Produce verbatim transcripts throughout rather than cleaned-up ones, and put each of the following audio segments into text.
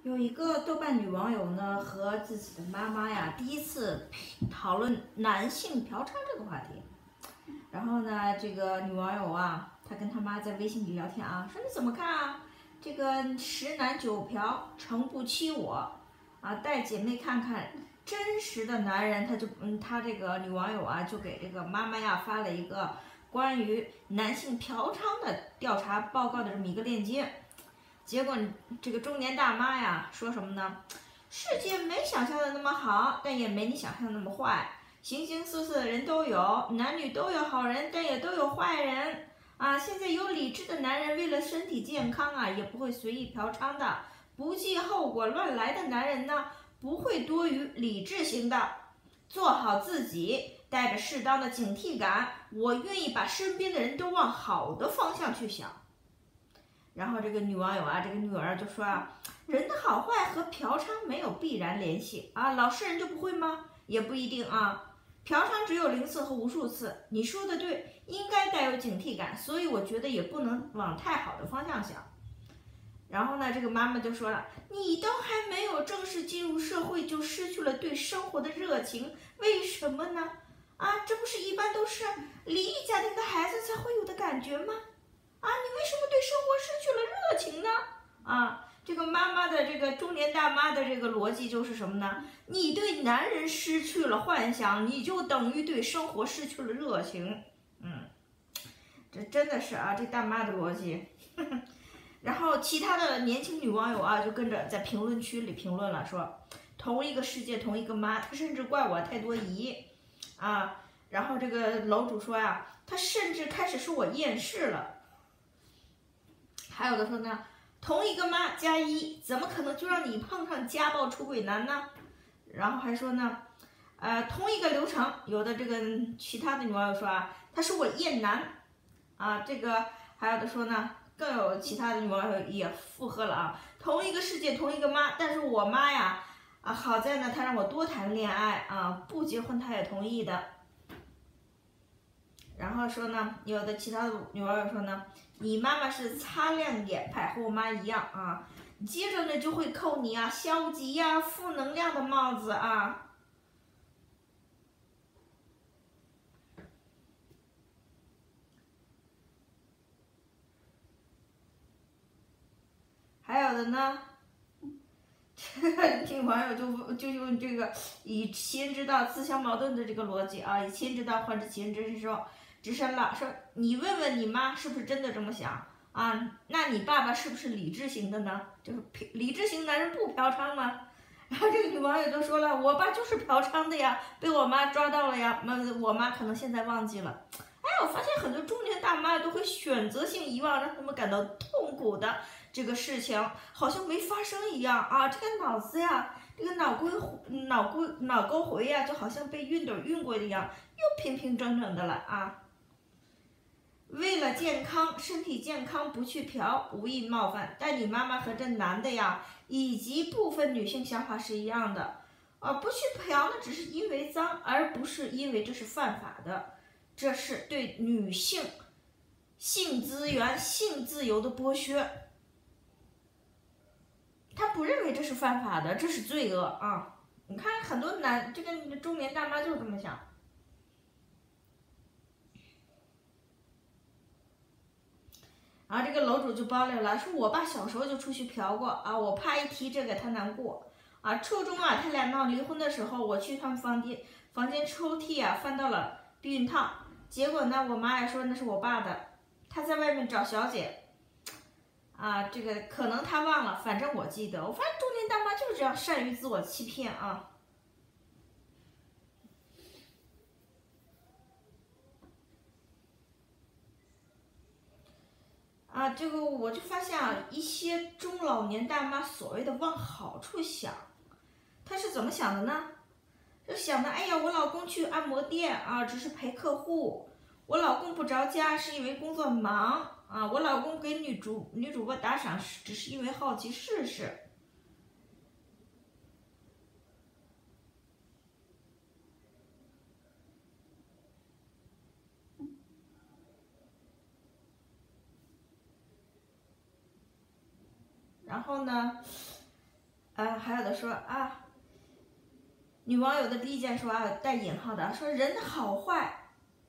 有一个豆瓣女网友呢和自己的妈妈呀第一次讨论男性嫖娼这个话题，然后呢，这个女网友啊，她跟她妈在微信里聊天啊，说你怎么看啊？这个十男九嫖，诚不欺我啊！带姐妹看看真实的男人，他就嗯，她这个女网友啊，就给这个妈妈呀发了一个关于男性嫖娼的调查报告的这么一个链接。结果这个中年大妈呀说什么呢？世界没想象的那么好，但也没你想象的那么坏。形形色色的人都有，男女都有好人，但也都有坏人啊！现在有理智的男人为了身体健康啊，也不会随意嫖娼的，不计后果乱来的男人呢，不会多于理智型的。做好自己，带着适当的警惕感，我愿意把身边的人都往好的方向去想。然后这个女网友啊，这个女儿就说啊，人的好坏和嫖娼没有必然联系啊，老实人就不会吗？也不一定啊。嫖娼只有零次和无数次，你说的对，应该带有警惕感，所以我觉得也不能往太好的方向想。然后呢，这个妈妈就说了，你都还没有正式进入社会，就失去了对生活的热情，为什么呢？啊，这不是一般都是离异家庭的孩子才会有的感觉吗？啊，你为什么对生活失去了热情呢？啊，这个妈妈的这个中年大妈的这个逻辑就是什么呢？你对男人失去了幻想，你就等于对生活失去了热情。嗯，这真的是啊，这大妈的逻辑。呵呵，然后其他的年轻女网友啊，就跟着在评论区里评论了，说同一个世界，同一个妈，她甚至怪我太多疑啊。然后这个楼主说呀、啊，她甚至开始说我厌世了。还有的说呢，同一个妈加一，怎么可能就让你碰上家暴出轨男呢？然后还说呢，呃，同一个流程，有的这个其他的女网友说啊，他说我厌男啊，这个还有的说呢，更有其他的女网友也附和了啊，同一个世界，同一个妈，但是我妈呀，啊，好在呢，她让我多谈恋爱啊，不结婚她也同意的。然后说呢，有的其他的女网友说呢，你妈妈是擦亮眼派，和我妈一样啊。接着呢就会扣你啊消极呀、啊、负能量的帽子啊。还有的呢，这网友就就用这个以其人之道自相矛盾的这个逻辑啊，以其人之道还治其人之身，说直身了，说你问问你妈是不是真的这么想啊？那你爸爸是不是理智型的呢？就是理智型男人不嫖娼吗？然后这个女网友就说了，我爸就是嫖娼的呀，被我妈抓到了呀，那我妈可能现在忘记了。哎，我发现很多中年大妈都会选择性遗忘让他们感到痛苦的这个事情，好像没发生一样啊！这个脑子呀，这个脑龟脑龟脑沟回呀，就好像被熨斗熨过一样，又平平整整的了啊！为了健康，身体健康不去嫖，无意冒犯，但你妈妈和这男的呀，以及部分女性想法是一样的啊，不去嫖呢，只是因为脏，而不是因为这是犯法的，这是对女性性资源、性自由的剥削。他不认为这是犯法的，这是罪恶啊！你看很多男这个中年大妈就是这么想。然后这个楼主就爆料了，说我爸小时候就出去嫖过啊，我怕一提这个他难过啊。初中啊，他俩闹离婚的时候，我去他们房间房间抽屉啊翻到了避孕套，结果呢，我妈也说那是我爸的，他在外面找小姐啊，这个可能他忘了，反正我记得。我发现中年大妈就是这样善于自我欺骗啊。啊，这个我就发现啊，一些中老年大妈所谓的往好处想，她是怎么想的呢？就想的，哎呀，我老公去按摩店啊，只是陪客户；我老公不着家是因为工作忙啊；我老公给女主女主播打赏只是因为好奇试试。然后呢， 说啊，女网友的意见说啊，带引号的说人的好坏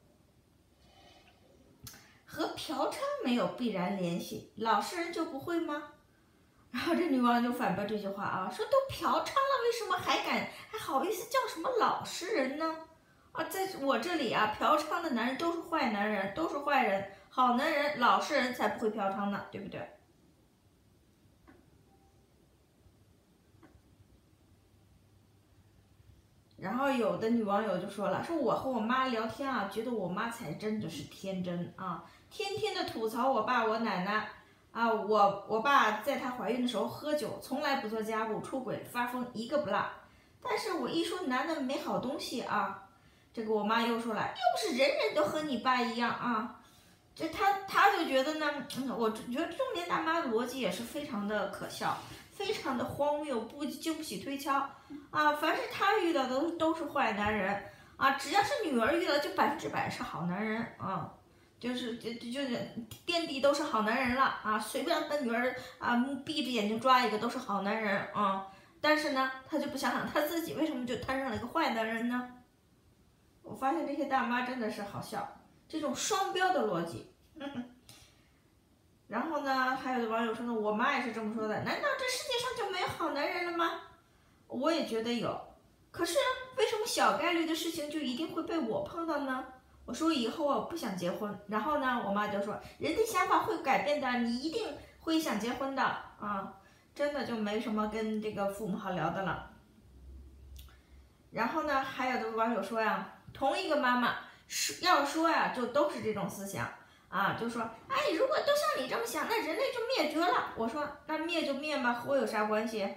和嫖娼没有必然联系，老实人就不会吗？然后这女网友就反驳这句话啊，说都嫖娼了，为什么还敢还好意思叫什么老实人呢？啊，在我这里啊，嫖娼的男人都是坏男人，都是坏人，好男人、老实人才不会嫖娼呢，对不对？然后有的女网友就说了，说我和我妈聊天啊，觉得我妈才真的是天真啊，天天的吐槽我爸我奶奶啊，我我爸在她怀孕的时候喝酒，从来不做家务，出轨发疯一个不落。但是我一说男的没好东西啊，这个我妈又说了，又不是人人都和你爸一样啊，这她她就觉得呢，嗯，我觉得中年大妈的逻辑也是非常的可笑。非常的荒谬，不经不起推敲啊！凡是他遇到的都都是坏男人啊，只要是女儿遇到，就百分之百是好男人啊，就是就就是遍地都是好男人了啊！随便把女儿啊闭着眼睛抓一个都是好男人啊！但是呢，他就不想想他自己为什么就摊上了一个坏男人呢？我发现这些大妈真的是好笑，这种双标的逻辑。呵呵然后呢，还有的网友说呢，我妈也是这么说的。难道这世界上就没有好男人了吗？我也觉得有，可是为什么小概率的事情就一定会被我碰到呢？我说以后我不想结婚，然后呢，我妈就说人的想法会改变的，你一定会想结婚的啊，真的就没什么跟这个父母好聊的了。然后呢，还有的网友说呀，同一个妈妈是要说呀，就都是这种思想。啊，就说，哎，如果都像你这么想，那人类就灭绝了。我说，那灭就灭吧，和我有啥关系？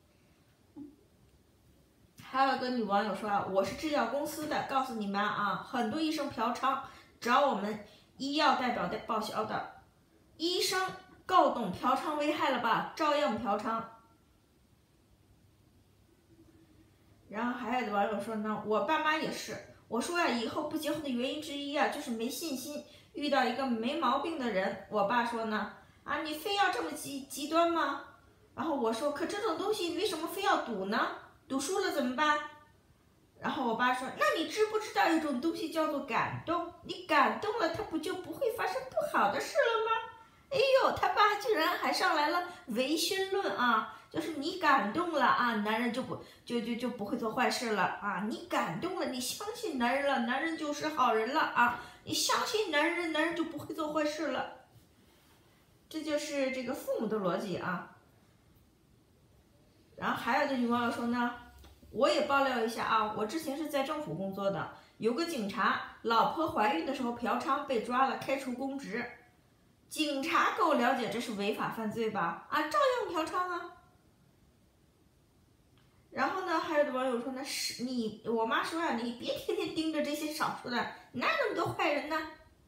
还有个女网友说啊，我是制药公司的，告诉你们啊，很多医生嫖娼，找我们医药代表的报销的。医生够懂嫖娼危害了吧？照样嫖娼。然后还有的网友说呢，我爸妈也是。我说呀、啊，以后不结婚的原因之一啊，就是没信心。遇到一个没毛病的人，我爸说呢，啊，你非要这么极极端吗？然后我说，可这种东西为什么非要赌呢？赌输了怎么办？然后我爸说，那你知不知道一种东西叫做感动？你感动了，它不就不会发生不好的事了吗？哎呦，他爸竟然还上来了唯心论啊！就是你感动了啊，男人就不就就就不会做坏事了啊！你感动了，你相信男人了，男人就是好人了啊！你相信男人，男人就不会做坏事了。这就是这个父母的逻辑啊。然后还有的女网友说呢，我也爆料一下啊，我之前是在政府工作的，有个警察老婆怀孕的时候嫖娼被抓了，开除公职。警察给我了解这是违法犯罪吧？啊，照样嫖娼啊。然后呢，还有的网友说呢，是你我妈说呀、啊，你别天天盯着这些少数的，哪有那么多坏人呢？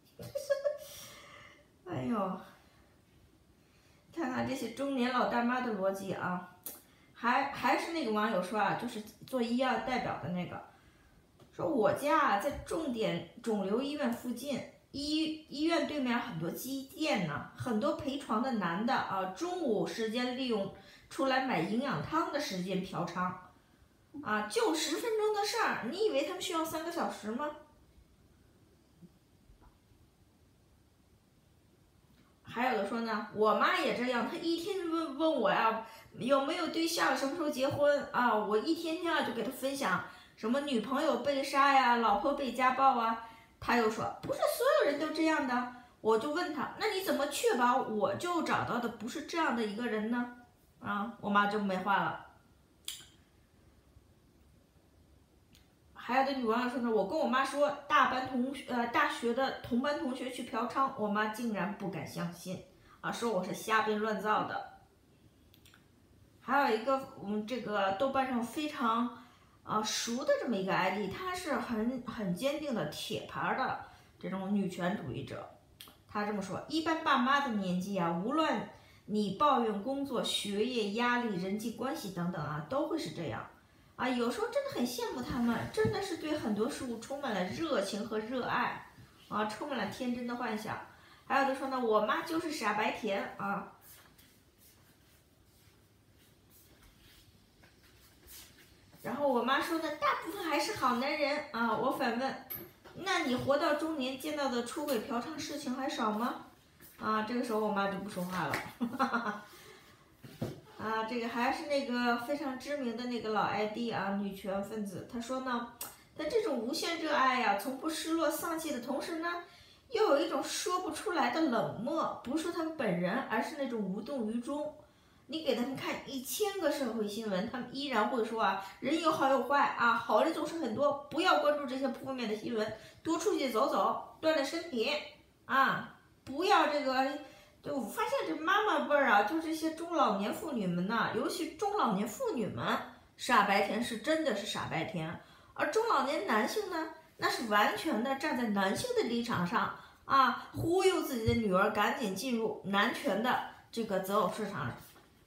哎呦，看看这些中年老大妈的逻辑啊，还还是那个网友说啊，就是做医药代表的那个，说我家啊在重点肿瘤医院附近。医医院对面很多基店呢，很多陪床的男的啊，中午时间利用出来买营养汤的时间嫖娼，啊，就十分钟的事儿，你以为他们需要三个小时吗？还有的说呢，我妈也这样，她一天问问我呀，有没有对象，什么时候结婚啊？我一天天啊就给她分享什么女朋友被杀呀，老婆被家暴啊。他又说，不是所有人都这样的。我就问他，那你怎么确保我就找到的不是这样的一个人呢？啊，我妈就没话了。还有的女网友说呢，我跟我妈说，大班同学呃大学的同班同学去嫖娼，我妈竟然不敢相信啊，说我是瞎编乱造的。还有一个嗯，这个豆瓣上非常啊熟的这么一个 I D， 他是很很坚定的铁牌的这种女权主义者。他这么说，一般爸妈的年纪啊，无论你抱怨工作、学业压力、人际关系等等啊，都会是这样啊。有时候真的很羡慕他们，真的是对很多事物充满了热情和热爱啊，充满了天真的幻想。还有的说呢，我妈就是傻白甜啊。 然后我妈说呢，大部分还是好男人啊。我反问，那你活到中年见到的出轨嫖娼事情还少吗？啊，这个时候我妈就不说话了。啊，这个还是那个非常知名的那个老 I D 啊，女权分子，她说呢，她这种无限热爱呀、啊，从不失落丧气的同时呢，又有一种说不出来的冷漠，不是他们本人，而是那种无动于衷。你给他们看一千个社会新闻，他们依然会说啊，人有好有坏啊，好的总是很多，不要关注这些负面的新闻，多出去走走，锻炼身体啊，不要这个。对，我发现这妈妈辈儿啊，就这些中老年妇女们呐、啊，尤其中老年妇女们，傻白甜是真的是傻白甜，而中老年男性呢，那是完全的站在男性的立场上啊，忽悠自己的女儿赶紧进入男权的这个择偶市场。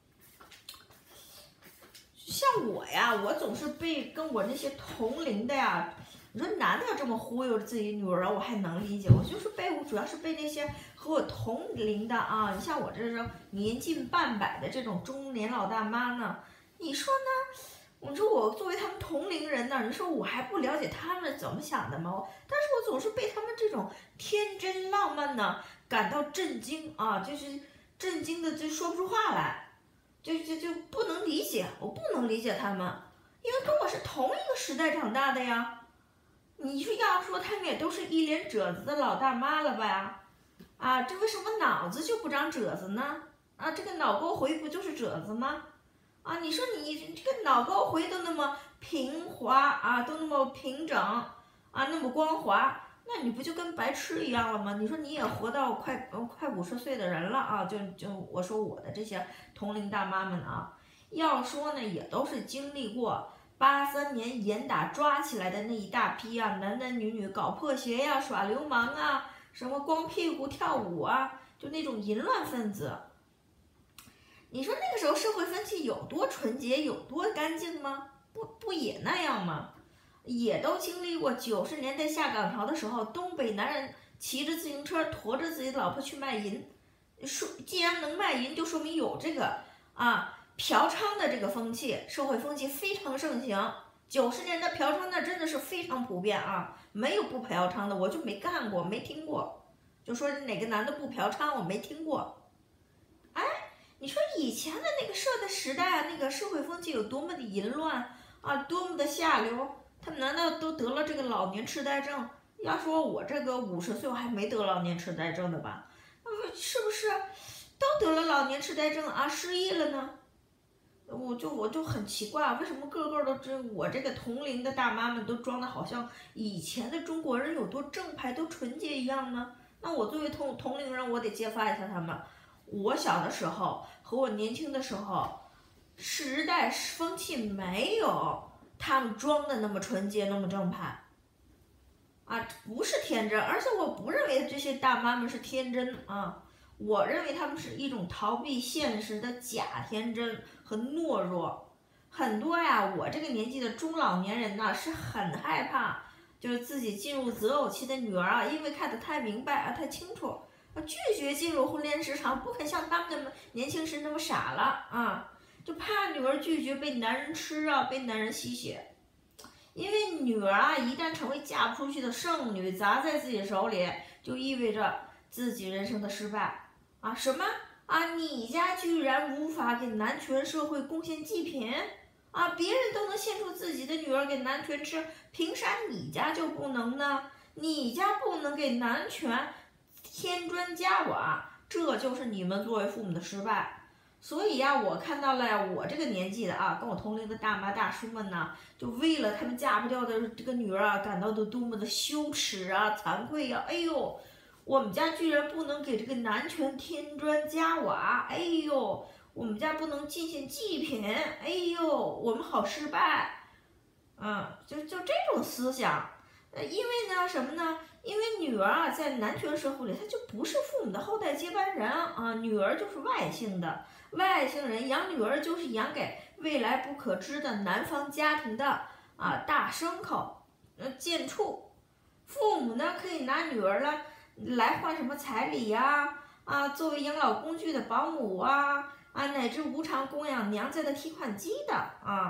像我呀，我总是被跟我那些同龄的呀，你说男的要这么忽悠自己女儿，我还能理解。我就是被，我主要是被那些和我同龄的啊，你像我这种年近半百的这种中年老大妈呢，你说呢？我说我作为他们同龄人呢，你说我还不了解他们怎么想的吗？但是我总是被他们这种天真浪漫呢感到震惊啊，就是震惊的就说不出话来。就就就不能理解，我不能理解他们，因为跟我是同一个时代长大的呀。你说要说他们也都是一脸褶子的老大妈了吧？啊，这为什么脑子就不长褶子呢？啊，这个脑沟回不就是褶子吗？啊，你说你这个脑沟回都那么平滑啊，都那么平整啊，那么光滑。那你不就跟白痴一样了吗？你说你也活到快快五十岁的人了啊，就就我说我的这些同龄大妈们啊，要说呢也都是经历过八三年严打抓起来的那一大批啊，男男女女搞破鞋呀、啊、耍流氓啊，什么光屁股跳舞啊，就那种淫乱分子。你说那个时候社会风气有多纯洁，有多干净吗？不不也那样吗？也都经历过九十年代下岗潮的时候，东北男人骑着自行车驮着自己的老婆去卖淫，说既然能卖淫，就说明有这个啊嫖娼的这个风气，社会风气非常盛行。九十年代嫖娼那真的是非常普遍啊，没有不嫖娼的，我就没干过，没听过。就说哪个男的不嫖娼，我没听过。哎，你说以前的那个社的时代啊，那个社会风气有多么的淫乱啊，多么的下流。他们难道都得了这个老年痴呆症？要说我这个五十岁我还没得老年痴呆症的吧？是不是都得了老年痴呆症啊？失忆了呢？我就我就很奇怪，为什么个个都这我这个同龄的大妈们都装的好像以前的中国人有多正派、多纯洁一样呢？那我作为同同龄人，我得揭发一下他们。我小的时候和我年轻的时候，时代风气没有他们装的那么纯洁，那么正派，啊，不是天真，而且我不认为这些大妈们是天真啊，我认为他们是一种逃避现实的假天真和懦弱。很多呀，我这个年纪的中老年人呢，是很害怕，就是自己进入择偶期的女儿啊，因为看得太明白啊，太清楚，拒绝进入婚恋市场，不肯像他们那么年轻时那么傻了啊。就怕女儿拒绝被男人吃啊，被男人吸血，因为女儿啊，一旦成为嫁不出去的剩女，砸在自己手里，就意味着自己人生的失败啊！什么啊？你家居然无法给男权社会贡献祭品啊？别人都能献出自己的女儿给男权吃，凭啥你家就不能呢？你家不能给男权添砖加瓦，这就是你们作为父母的失败。所以呀、啊，我看到了呀，我这个年纪的啊，跟我同龄的大妈大叔们呢，就为了他们嫁不掉的这个女儿啊，感到的多么的羞耻啊、惭愧呀、啊！哎呦，我们家居然不能给这个男权添砖加瓦！哎呦，我们家不能进献祭品！哎呦，我们好失败！嗯，就就这种思想，呃，因为呢什么呢？因为女儿啊，在男权社会里，她就不是父母的后代接班人啊，女儿就是外姓的。外姓人养女儿就是养给未来不可知的男方家庭的啊大牲口，呃贱畜。父母呢可以拿女儿来来换什么彩礼呀、啊，啊作为养老工具的保姆啊，啊乃至无偿供养娘家的提款机的啊。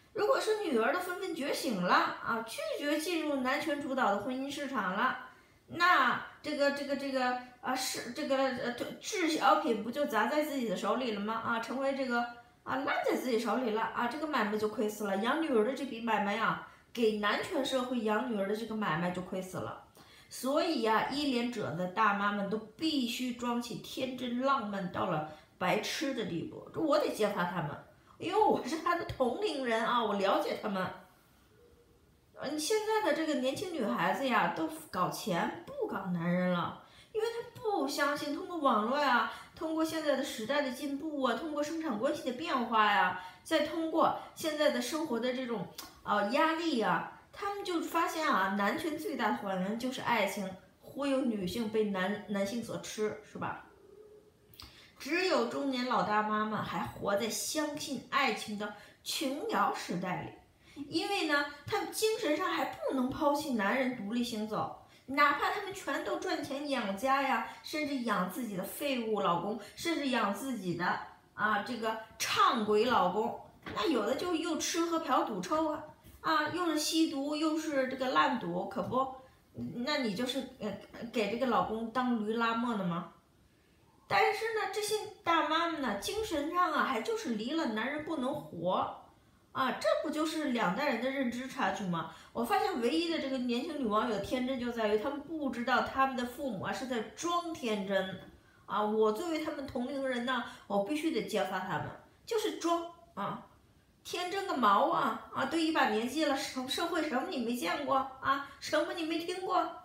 如果是女儿的纷纷觉醒了啊，拒绝进入男权主导的婚姻市场了，那这个这个这个啊是这个呃滞销品不就砸在自己的手里了吗？啊，成为这个啊烂在自己手里了啊，这个买卖就亏死了。养女儿的这笔买卖呀，给男权社会养女儿的这个买卖就亏死了。所以呀，依恋者的大妈们都必须装起天真浪漫到了白痴的地步，这我得揭发他们。因为我是他的同龄人啊，我了解他们。嗯，现在的这个年轻女孩子呀，都搞钱不搞男人了，因为她不相信通过网络呀，通过现在的时代的进步啊，通过生产关系的变化呀，再通过现在的生活的这种呃压力呀，他们就发现啊，男权最大的谎言就是爱情，忽悠女性被男男性所吃，是吧？只有中年老大妈们还活在相信爱情的琼瑶时代里，因为呢，他们精神上还不能抛弃男人独立行走，哪怕他们全都赚钱养家呀，甚至养自己的废物老公，甚至养自己的啊这个唱鬼老公，那有的就又吃喝嫖赌抽啊，啊又是吸毒又是这个烂赌，可不，那你就是呃给这个老公当驴拉磨的吗？但是呢，这些大妈们呢，精神上啊，还就是离了男人不能活，啊，这不就是两代人的认知差距吗？我发现唯一的这个年轻女网友天真就在于，他们不知道他们的父母啊是在装天真，啊，我作为他们同龄人呢，我必须得揭发他们，就是装啊，天真个毛啊啊！都一把年纪了，社社会什么你没见过啊？什么你没听过？